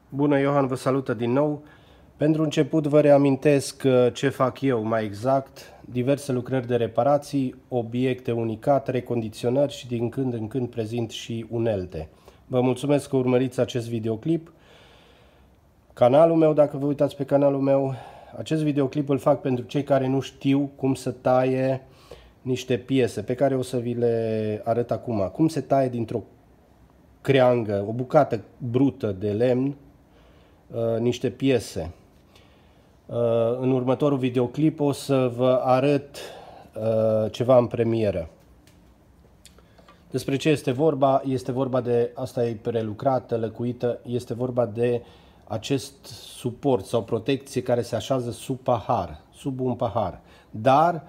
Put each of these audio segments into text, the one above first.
Bună, Iohan vă salută din nou. Pentru început vă reamintesc ce fac eu mai exact: diverse lucrări de reparații, obiecte unicate, recondiționări și din când în când prezint și unelte. Vă mulțumesc că urmăriți acest videoclip. Canalul meu, dacă vă uitați pe canalul meu, acest videoclip îl fac pentru cei care nu știu cum să taie niște piese pe care o să vi le arăt acum. Cum se taie dintr-o creangă, o bucată brută de lemn, niște piese. În următorul videoclip o să vă arăt ceva în premieră. Despre ce este vorba? Este vorba de, asta e prelucrată, lăcuită, este vorba de acest suport sau protecție care se așează sub pahar, sub un pahar. Dar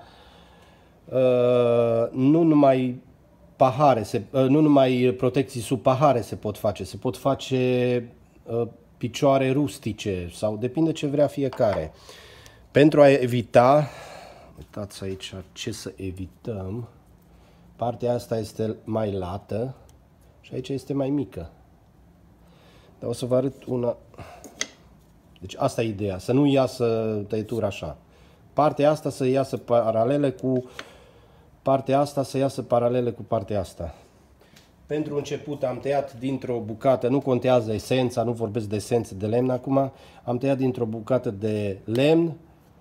nu numai pahare, nu numai protecții sub pahare se pot face, se pot face picioare rustice sau depinde ce vrea fiecare. Pentru a evita, uitați aici ce să evităm, partea asta este mai lată și aici este mai mică. Dar o să vă arăt una. Deci asta e ideea, să nu iasă tăietura așa. Partea asta să iasă paralelă cu partea asta, să iasă paralelă cu partea asta. Pentru început am tăiat dintr-o bucată, nu contează esența, nu vorbesc de esență de lemn acum, am tăiat dintr-o bucată de lemn,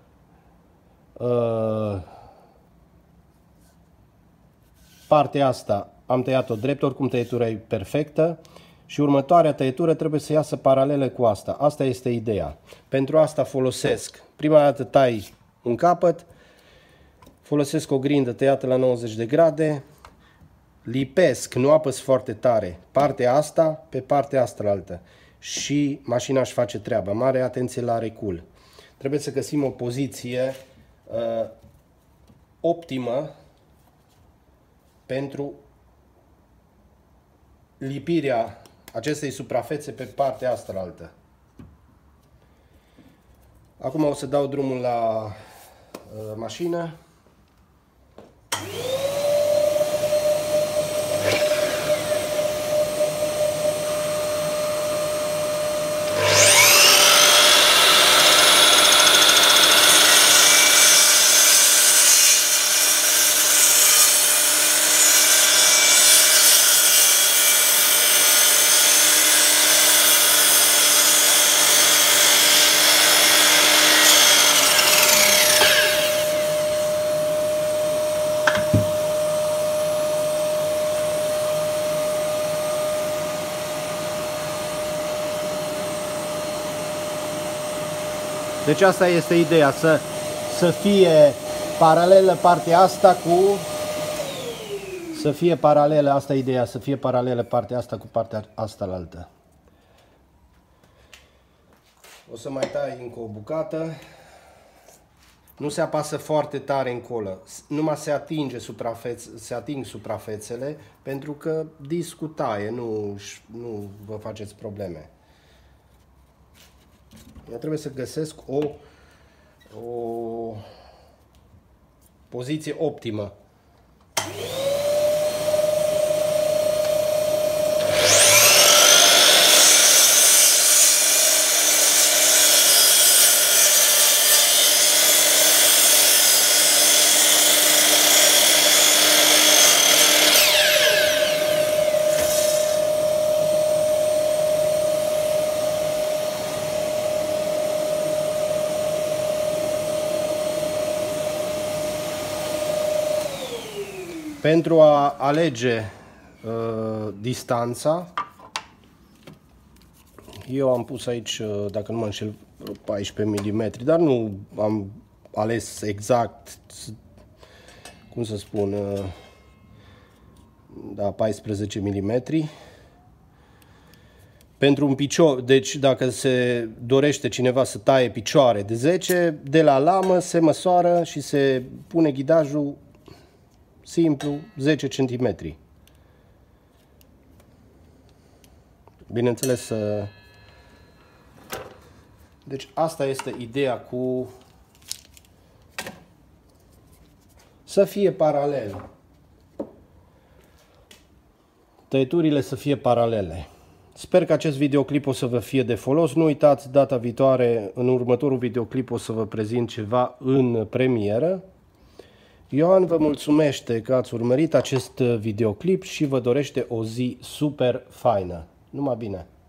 partea asta am tăiat-o drept, oricum tăietura e perfectă și următoarea tăietură trebuie să iasă paralelă cu asta. Asta este ideea. Pentru asta folosesc, prima dată tai un capăt, folosesc o grindă tăiată la 90 de grade, lipesc, nu apăs foarte tare, partea asta pe partea asta altă și mașina își face treaba. Mare atenție la recul. Trebuie să găsim o poziție optimă pentru lipirea acestei suprafețe pe partea asta altă. Acum o să dau drumul la mașină. Deci asta este ideea, să fie paralelă partea asta cu... Să fie paralelă, asta e ideea, să fie paralelă partea asta cu partea asta la altă. O să mai tai încă o bucată. Nu se apasă foarte tare în colă, numai se ating suprafețele, pentru că discul taie, nu vă faceți probleme. Eu trebuie să găsesc o poziție optimă. Pentru a alege distanța, eu am pus aici, dacă nu mă înșel, 14 mm, dar nu am ales exact, cum să spun, da, 14 mm. Pentru un picior, deci dacă se dorește cineva să taie picioare de 10, de la lamă se măsoară și se pune ghidajul simplu, 10 cm. Bineînțeles, deci asta este ideea cu să fie paralel. Tăieturile să fie paralele. Sper că acest videoclip o să vă fie de folos. Nu uitați, data viitoare, în următorul videoclip o să vă prezint ceva în premieră. Ioan vă mulțumește că ați urmărit acest videoclip și vă dorește o zi super faină. Numai bine!